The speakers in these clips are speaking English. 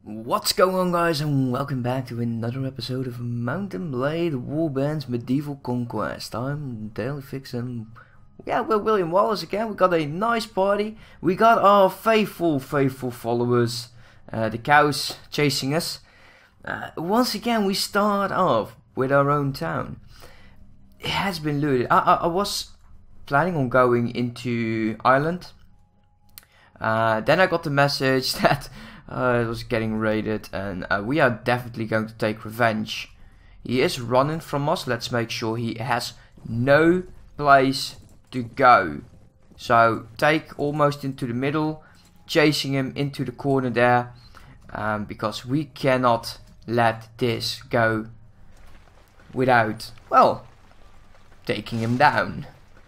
What's going on, guys, and welcome back to another episode of Mountain Blade Warband's Medieval Conquest. I'm Dailyfix and yeah, we're William Wallace again. We got a nice party. We got our faithful followers, the cows chasing us. Once again, we start off with our own town. It has been looted. I was planning on going into Ireland. Then I got the message that it was getting raided, and we are definitely going to take revenge. He is running from us. Let's make sure he has no place to go. So take almost into the middle, chasing him into the corner there, because we cannot let this go without, well, taking him down.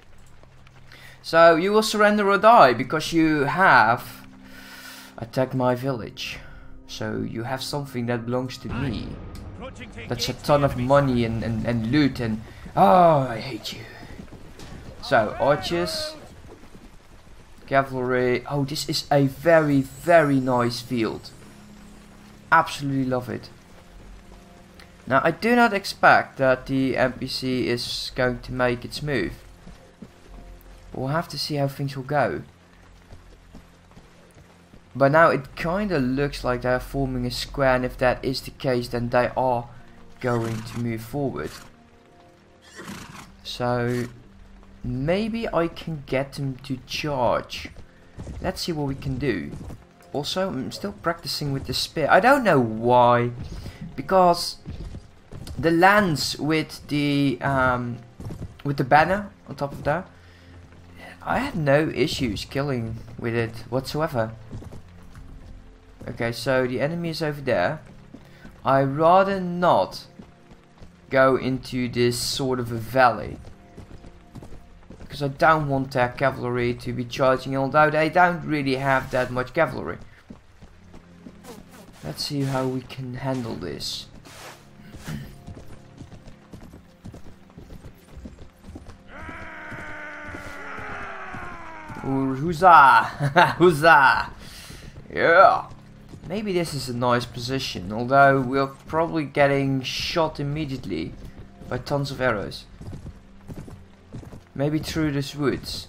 So you will surrender or die because you have attacked my village. So you have something that belongs to me. That's a ton of money and loot and... Oh, I hate you. So, archers. Cavalry. Oh, this is a very nice field. Absolutely love it. Now, I do not expect that the NPC is going to make its move. We'll have to see how things will go. But now it kind of looks like they're forming a square, and if that is the case, then they are going to move forward. So maybe I can get them to charge. Let's see what we can do. Also, I'm still practicing with the spear. I don't know why, because the lance with the banner on top of that, I had no issues killing with it whatsoever. Okay, so the enemy is over there. I'd rather not go into this sort of a valley, because I don't want their cavalry to be charging, although they don't really have that much cavalry. Let's see how we can handle this. Huzzah! Huzzah! Yeah! Maybe this is a nice position, although we're probably getting shot immediately by tons of arrows. Maybe through these woods.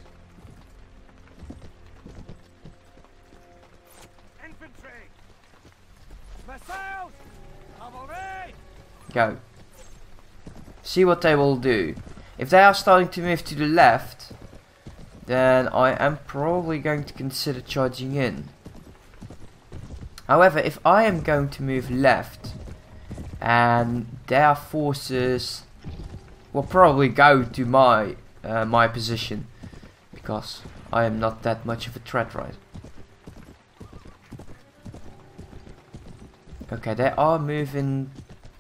Infantry! Missiles! Cavalry! Go. See what they will do. If they are starting to move to the left, then I am probably going to consider charging in. However, if I am going to move left, and their forces will probably go to my my position, because I am not that much of a threat, right? Okay, they are moving,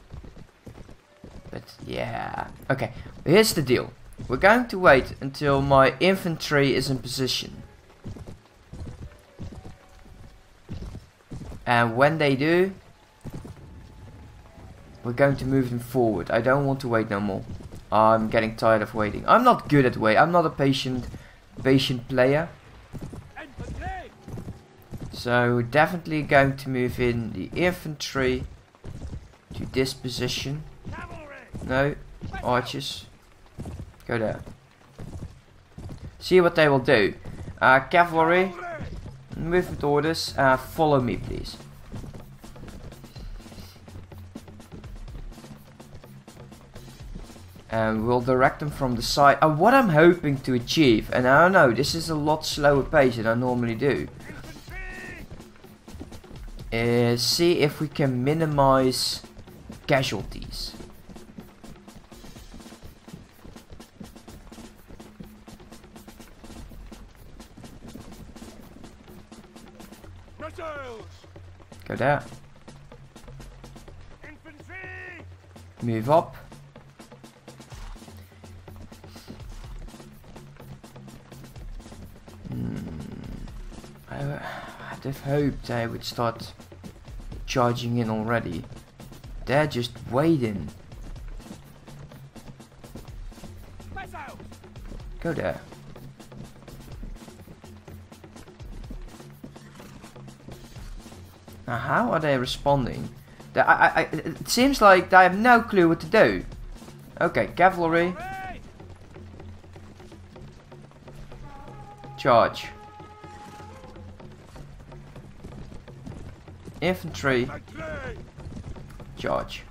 but yeah. Okay, here's the deal. We're going to wait until my infantry is in position. And when they do, we're going to move them forward. I don't want to wait no more. I'm getting tired of waiting. I'm not good at waiting. I'm not a patient player. So we're definitely going to move in the infantry to this position. No, archers. Go there. See what they will do. Cavalry. Movement orders, follow me please. And we'll direct them from the side. What I'm hoping to achieve, and I don't know, this is a lot slower pace than I normally do, is see if we can minimize casualties. Go there. Infantry! Move up. I'd have hoped they would start charging in already. They're just waiting. Go there. Now, how are they responding? It seems like they have no clue what to do. Okay, cavalry. Charge. Infantry. Charge.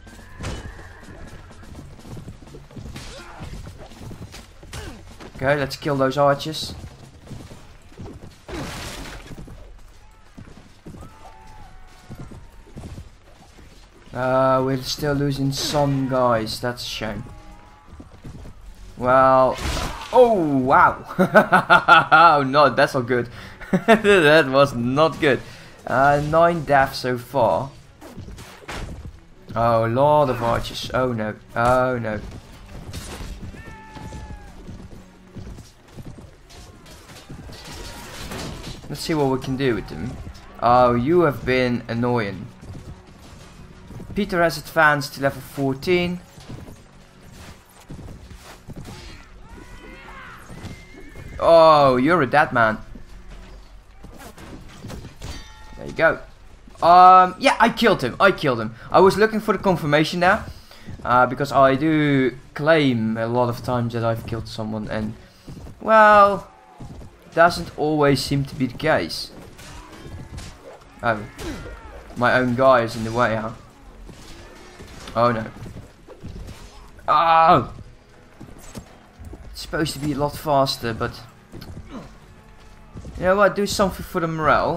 Okay, let's kill those archers. We're still losing some guys. That's a shame. Well, oh wow! Oh no, that's not good. That was not good. 9 deaths so far. Oh, a lot of archers. Oh no. Oh no. Let's see what we can do with them. Oh, you have been annoying. Peter has advanced to level 14. Oh, you're a dead man. There you go. Yeah, I killed him. I was looking for the confirmation there. Because I do claim a lot of times that I've killed someone and, well, doesn't always seem to be the case. Oh, my own guy is in the way, huh? Oh no. Oh! It's supposed to be a lot faster, but you know what? Do something for the morale.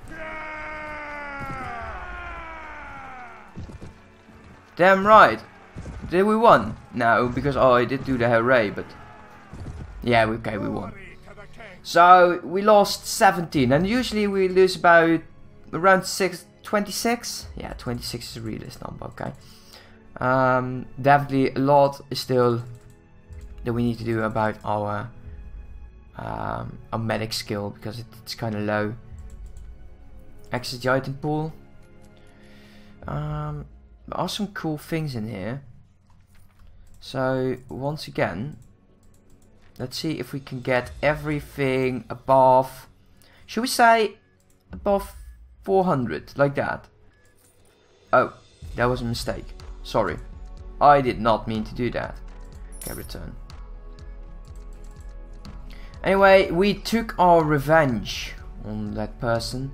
Damn right. Did we won? No, because I did do the hooray, but yeah, okay, we won. So we lost 17, and usually we lose about around 26. Yeah, 26 is a realist number. Okay. Definitely a lot is still that we need to do about our medic skill because it's kind of low. Access the item pool. There are some cool things in here. So once again, let's see if we can get everything above. Should we say above 400 like that? Oh, that was a mistake. Sorry, I did not mean to do that. Okay, return. Anyway, we took our revenge on that person.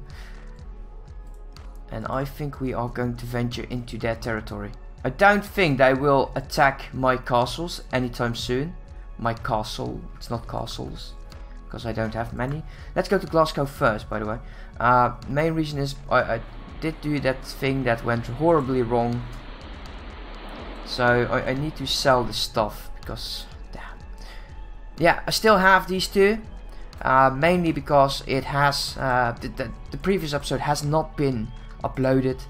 And I think we are going to venture into their territory. I don't think they will attack my castles anytime soon. My castle, it's not castles, because I don't have many. Let's go to Glasgow first, by the way. Main reason is I did do that thing that went horribly wrong. So I need to sell the stuff because, damn. Yeah, I still have these two. Mainly because it has, the previous episode has not been uploaded.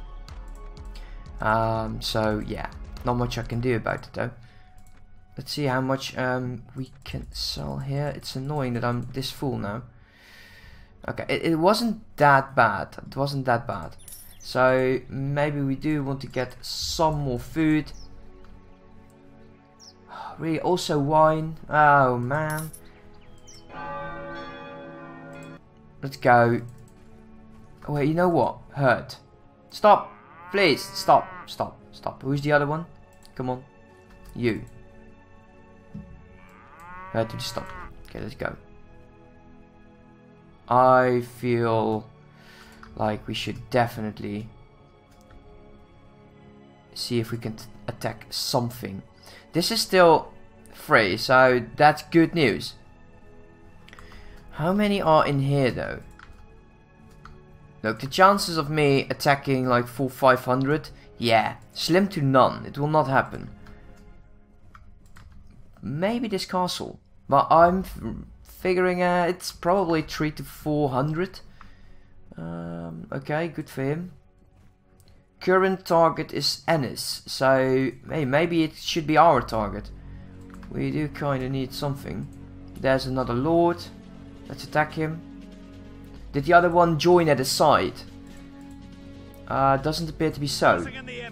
So yeah, not much I can do about it though. Let's see how much we can sell here. It's annoying that I'm this full now. Okay, it wasn't that bad. It wasn't that bad. So maybe we do want to get some more food. Really, also wine. Oh man. Let's go. Oh wait, you know what? Hurt. Stop. Please, stop. Stop. Stop. Who's the other one? Come on. You. Hurt to stop. Okay, let's go. I feel like we should definitely see if we can attack something. This is still free, so that's good news. How many are in here though? Look, the chances of me attacking like full 500, yeah, slim to none. It will not happen. Maybe this castle, but I'm figuring it's probably 300 to 400. Okay, good for him. Current target is Ennis, so hey, maybe it should be our target. We do kind of need something. There's another lord. Let's attack him. Did the other one join at his side? Doesn't appear to be so.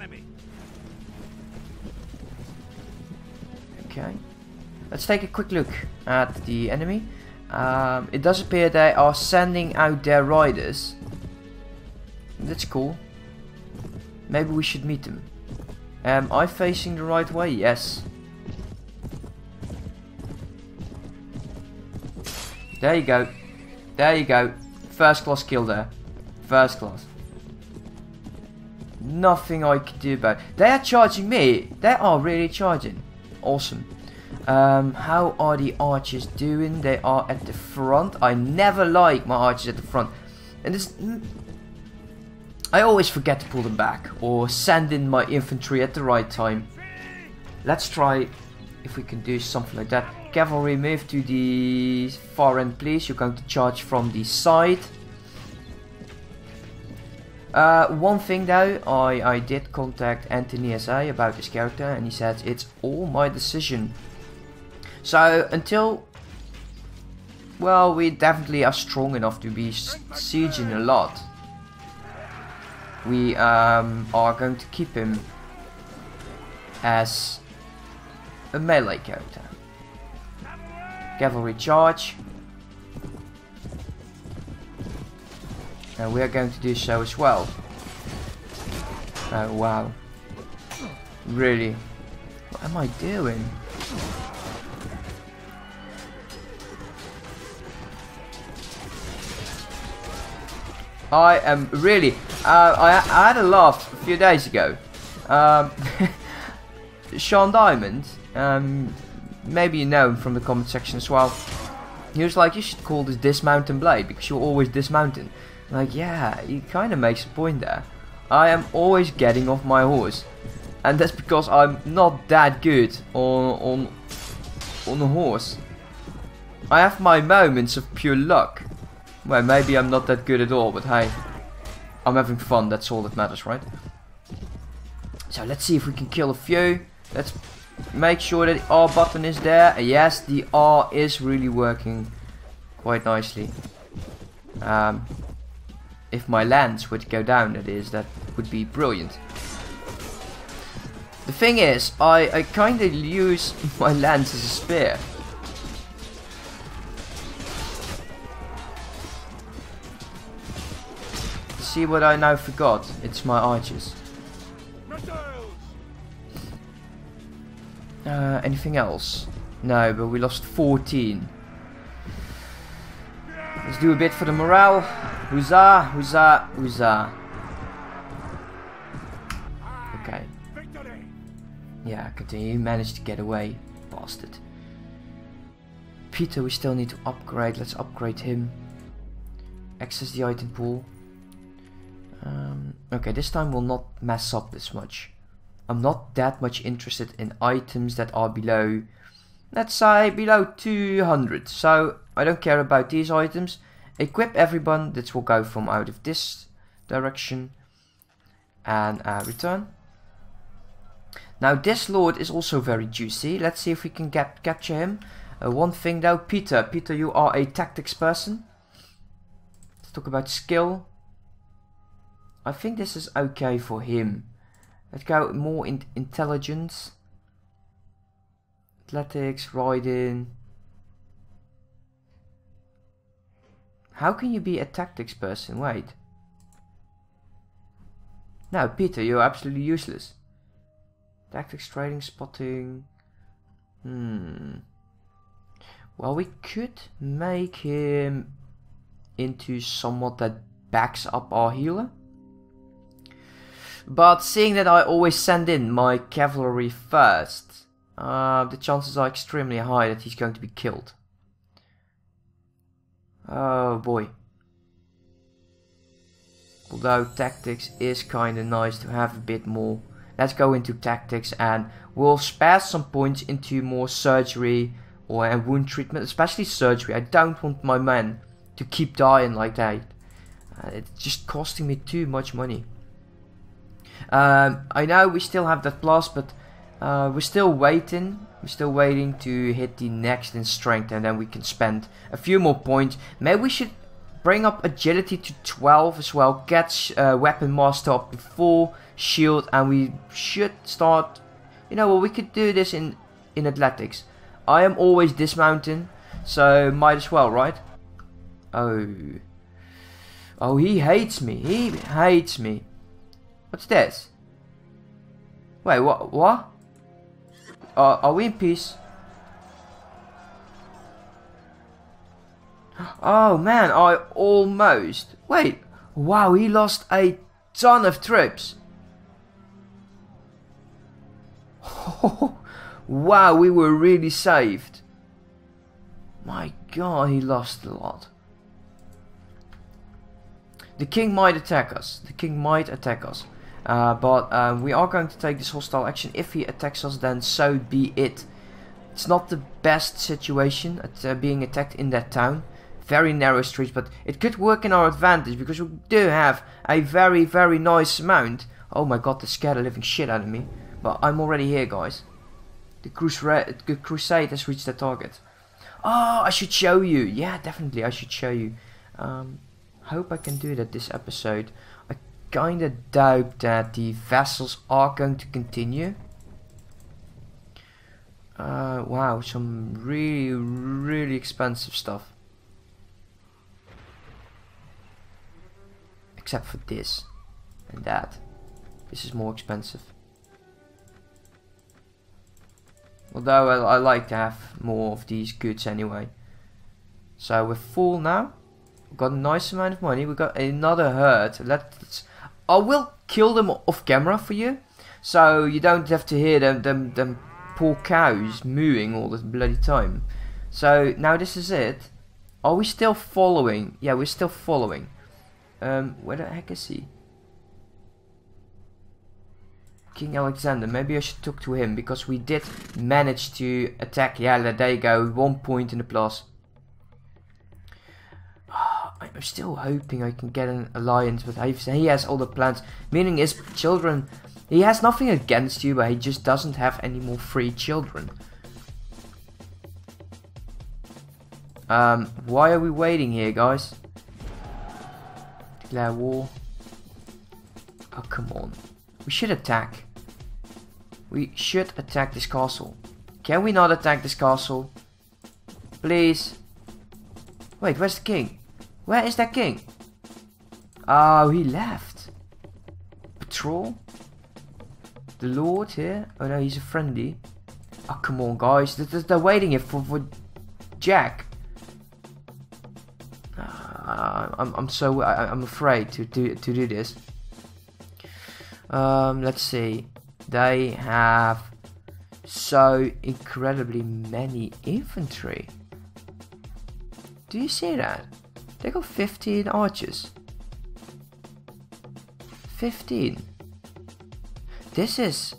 Okay. Let's take a quick look at the enemy. It does appear they are sending out their riders. That's cool. Maybe we should meet them. Am I facing the right way? Yes. There you go. There you go. First class kill there. First class. Nothing I can do about it. They are charging me. They are really charging. Awesome. How are the archers doing? They are at the front. I never like my archers at the front. And this... I always forget to pull them back. Or send in my infantry at the right time. Let's try if we can do something like that. Cavalry, move to the far end, please. You're going to charge from the side. One thing though, I did contact Anthony SA about his character, and he said it's all my decision. So until, well, we definitely are strong enough to be sieging a lot, we are going to keep him as a melee character. Cavalry charge. And we are going to do so as well. Oh wow. Really? What am I doing? I am really... I had a laugh a few days ago. Sean Diamond, maybe you know him from the comment section as well. He was like, you should call this dismounting blade because you're always dismounting. Like, yeah, he kind of makes a point there. I am always getting off my horse, and that's because I'm not that good on a horse. I have my moments of pure luck. Well, maybe I'm not that good at all, but hey, I'm having fun. That's all that matters, right? So let's see if we can kill a few. Let's make sure that the R button is there. Yes, the R is really working quite nicely. If my lance would go down, that would be brilliant. The thing is, I kind of use my lance as a spear. See what I now forgot? It's my archers. Anything else? No, but we lost 14. Let's do a bit for the morale. Huzzah, huzzah, huzzah. Okay. Yeah, continue. You managed to get away, bastard. Peter, we still need to upgrade. Let's upgrade him. Access the item pool. Okay, this time we'll not mess up this much. I'm not that much interested in items that are below, let's say, below 200. So I don't care about these items. Equip everyone. That will go from out of this direction. And return. Now this lord is also very juicy. Let's see if we can capture him. One thing though, Peter. Peter, you are a tactics person. Let's talk about skill. I think this is okay for him. Let's go more in intelligence. Athletics, riding. How can you be a tactics person? Wait. No, Peter, you're absolutely useless. Tactics, trading, spotting. Well, we could make him into somewhat that backs up our healer. But seeing that I always send in my cavalry first, the chances are extremely high that he's going to be killed. Oh boy. Although tactics is kinda nice to have a bit more. Let's go into tactics and we'll spare some points into more surgery or wound treatment, especially surgery. I don't want my men to keep dying like that. It's just costing me too much money. I know we still have that plus, but we're still waiting. We're still waiting to hit the next in strength, and then we can spend a few more points. Maybe we should bring up agility to 12 as well. Get weapon master up to 4, shield, and we should start. You know what? We could do this in athletics. I am always dismounting, so might as well, right? Oh. Oh, he hates me. He hates me. What's this? Wait, what? Are we in peace? Oh man, I almost... Wait, wow, he lost a ton of troops. Wow, we were really saved. My god, he lost a lot. The king might attack us. The king might attack us. But we are going to take this hostile action. If he attacks us, then so be it. It's not the best situation at being attacked in that town. Very narrow streets, but it could work in our advantage because we do have a very, very nice mount. Oh my god, they scared the living shit out of me. But I'm already here, guys. The crusade has reached their target. Oh, I should show you. Yeah, definitely, I should show you. Hope I can do that this episode. I kinda doubt that the vessels are going to continue. Wow, some really, really expensive stuff. Except for this and that. This is more expensive. Although I like to have more of these goods anyway. So we're full now. We've got a nice amount of money. We've got another herd. I will kill them off camera for you. So you don't have to hear them poor cows mooing all the bloody time. So now this is it. Are we still following? Yeah, we're still following. Where the heck is he? King Alexander. Maybe I should talk to him because we did manage to attack. Yeah, there you go. 1 point in the plus. I'm still hoping I can get an alliance, but he has all the plans. Meaning his children... He has nothing against you, but he just doesn't have any more free children. Why are we waiting here, guys? Declare war. Oh, come on. We should attack. We should attack this castle. Can we not attack this castle? Please. Wait, where's the king? Where is that king? Oh, he left. Patrol? The lord here? Oh no, he's a friendly. Oh, come on, guys. They're waiting here for Jack. I'm afraid to do this. Let's see. They have so incredibly many infantry. Do you see that? They got 15 archers. 15. This is...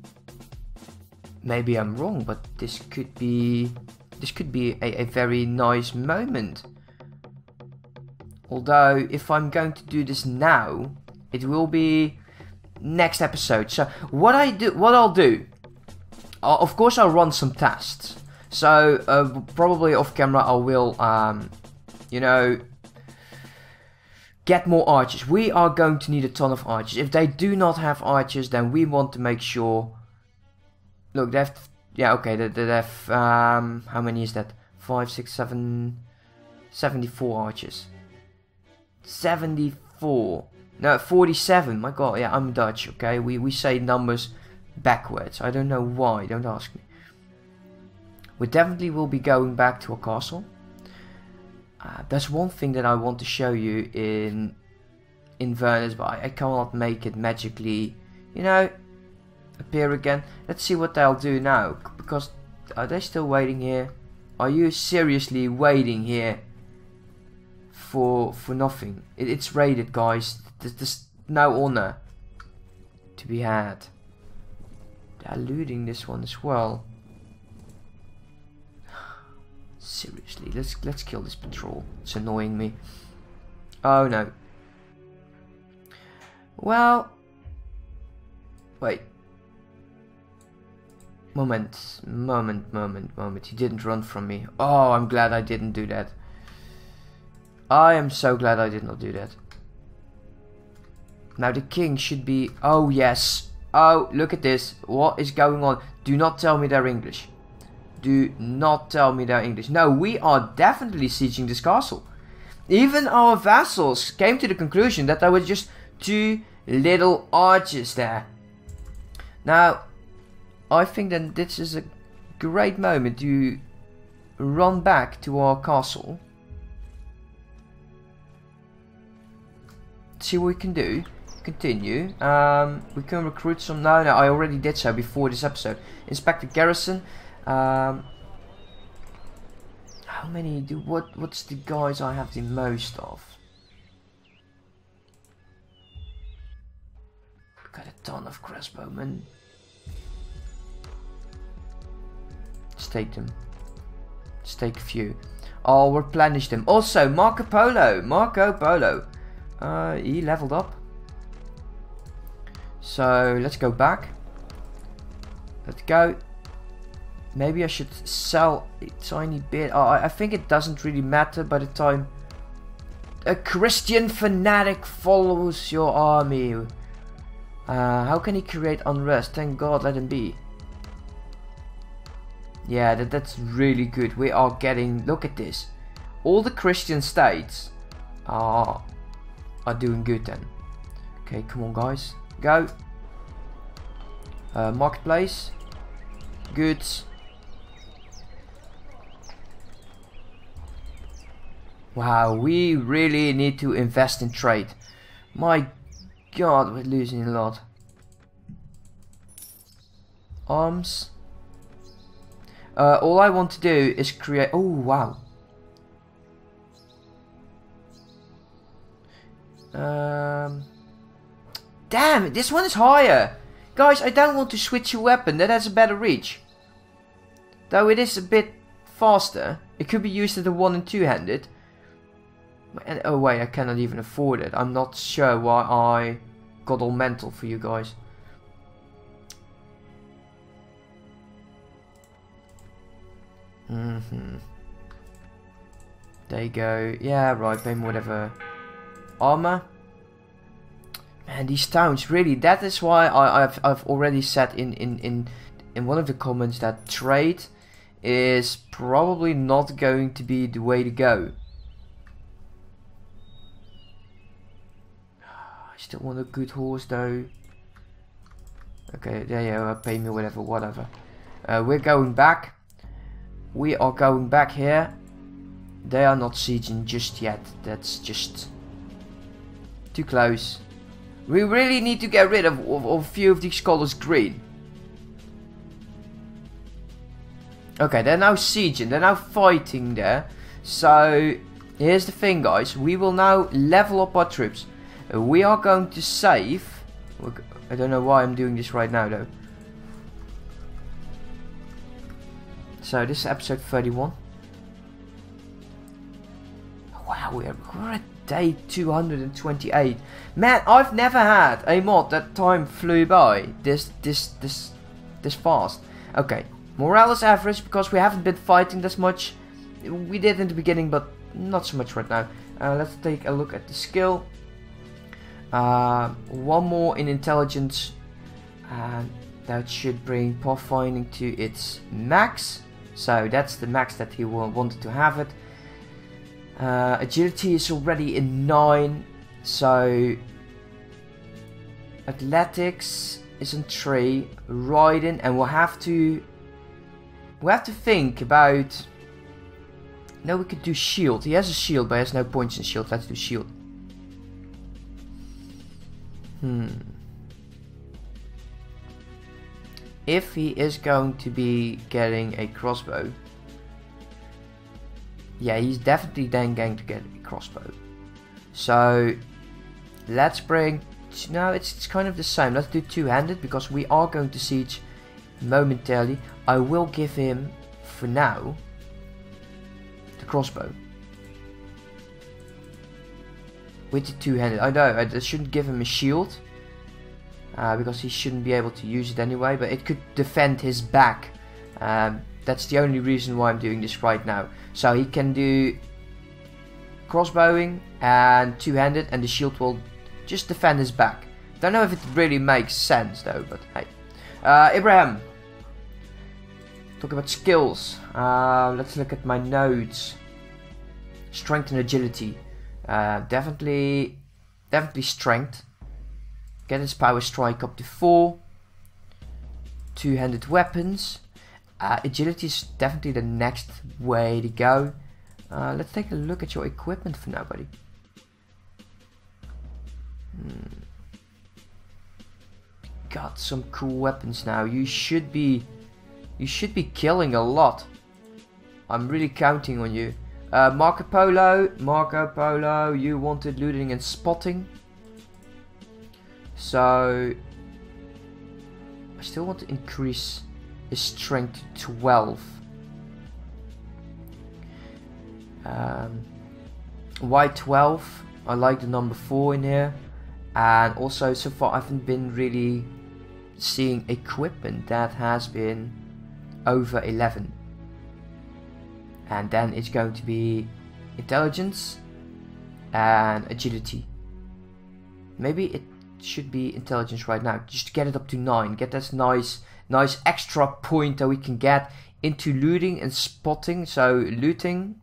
Maybe I'm wrong, but this could be a very nice moment. Although, if I'm going to do this now, it will be next episode. So, what I'll do, of course I'll run some tests. So, probably off camera I will, you know, get more archers. We are going to need a ton of archers. If they do not have archers, then we want to make sure... Look, they have... Yeah, okay, they have... how many is that? 5, 6, 7... 74 archers. 74. No, 47. My god, yeah, I'm Dutch, okay? We say numbers backwards. I don't know why, don't ask me. We definitely will be going back to a castle. That's one thing that I want to show you in Venice, but I cannot make it magically, you know, appear again. Let's see what they'll do now, because are they still waiting here? Are you seriously waiting here for nothing? It's raided, guys. There's no honor to be had. They're looting this one as well. Seriously, let's kill this patrol. It's annoying me. Oh no. Well, wait. Moment. He didn't run from me. Oh, I'm glad I didn't do that. I am so glad I did not do that. Now the king should be... Oh yes. Oh, look at this. What is going on? Do not tell me they're English. Do not tell me they're English. No, we are definitely sieging this castle. Even our vassals came to the conclusion that there were just 2 little archers there. Now, I think that this is a great moment to run back to our castle. See what we can do. Continue. We can recruit some. No, I already did so before this episode. Inspect the garrison. How many do? What's the guys I have the most of? Got a ton of crossbowmen. Let's take them. Let's take a few. I'll replenish them. Also, Marco Polo. He leveled up. So let's go back. Let's go. Maybe I should sell a tiny bit. Oh, I think it doesn't really matter by the time a Christian fanatic follows your army. How can he create unrest? Thank God, let him be. Yeah, that's really good. We are getting... Look at this. All the Christian states are doing good then. Okay, come on guys. Go. Marketplace. Goods. Wow, we really need to invest in trade. My God, we're losing a lot. Arms. All I want to do is create... Oh, wow. Damn it, this one is higher. Guys, I don't want to switch a weapon that has a better reach. Though it is a bit faster. It could be used as a 1- and 2-handed. And, oh wait, I cannot even afford it. I'm not sure why I got all mental for you guys. There you go. Yeah, right, pay me whatever. Armor. Man, these towns, really, that is why I've already said in one of the comments that trade is probably not going to be the way to go. I still want a good horse though. Okay, yeah, pay me whatever. We're going back. We are going back here. They are not sieging just yet. That's just too close. We really need to get rid of a few of these colors green. Okay, they're now sieging. They're now fighting there. So, here's the thing, guys. We will now level up our troops. We are going to save. I don't know why I'm doing this right now, though. So, this is episode 31. Wow, we're at day 228. Man, I've never had a mod that time flew by this fast. Okay, morale is average because we haven't been fighting as much. We did in the beginning, but not so much right now. Let's take a look at the skill. One more in intelligence, and that should bring pathfinding to its max. So that's the max that he wanted to have it. Agility is already in 9, so athletics is in 3, riding, and we'll have to think about. No, we could do shield. He has a shield, but he has no points in shield. Let's do shield. If he is going to be getting a crossbow. Yeah, he's definitely then going to get a crossbow. So, let's bring... No, it's kind of the same. Let's do 2-handed, because we are going to siege momentarily. I will give him, for now, the crossbow. With the 2-handed. I know, I shouldn't give him a shield. Because he shouldn't be able to use it anyway. But it could defend his back. That's the only reason why I'm doing this right now. So he can do crossbowing and 2-handed, and the shield will just defend his back. Don't know if it really makes sense though, but hey. Abraham. Talk about skills. Let's look at my nodes. Strength and agility. Definitely strength. Get his power strike up to 4. Two-handed weapons. Agility is definitely the next way to go. Let's take a look at your equipment for now, buddy. Got some cool weapons now. You should be killing a lot. I'm really counting on you. Marco Polo, you wanted looting and spotting. So I still want to increase his strength to 12. Why 12? I like the number 4 in here. And also, so far I haven't been really seeing equipment that has been over 11. And then it's going to be intelligence and agility. Maybe it should be intelligence right now. Just get it up to 9. Get this nice extra point that we can get into looting and spotting. So looting,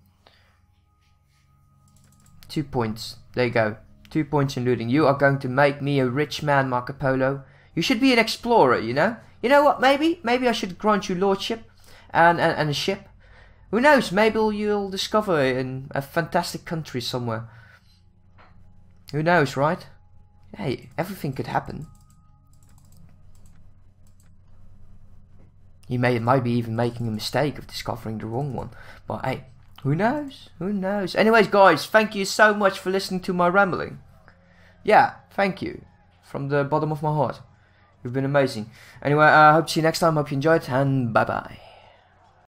2 points. There you go. 2 points in looting. You are going to make me a rich man, Marco Polo. You should be an explorer, you know? You know what, maybe I should grant you lordship and a ship. Who knows, maybe you'll discover in a fantastic country somewhere. Who knows, right? Hey, everything could happen. You might be even making a mistake of discovering the wrong one. But hey, who knows? Who knows? Anyways, guys, thank you so much for listening to my rambling. Yeah, thank you. From the bottom of my heart. You've been amazing. Anyway, I hope to see you next time. Hope you enjoyed, and bye-bye.